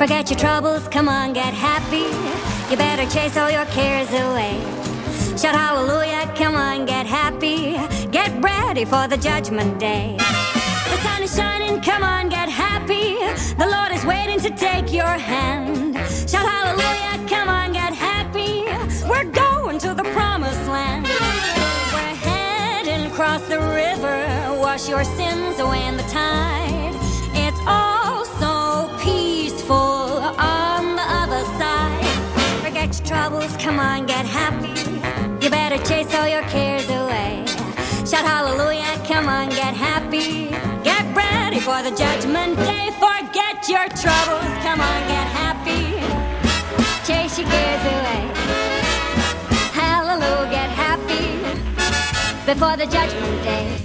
Forget your troubles, come on, get happy. You better chase all your cares away. Shout hallelujah, come on, get happy. Get ready for the judgment day. The sun is shining, come on, get happy. The Lord is waiting to take your hand. Shout hallelujah, come on, get happy. We're going to the promised land. We're heading across the river. Wash your sins away in the tide. It's all so peaceful on the other side. Forget your troubles, come on, get happy. You better chase all your cares away. Shout hallelujah, come on, get happy. Get ready for the judgment day. Forget your troubles, come on, get happy. Chase your cares away. Hallelujah, get happy before the judgment day.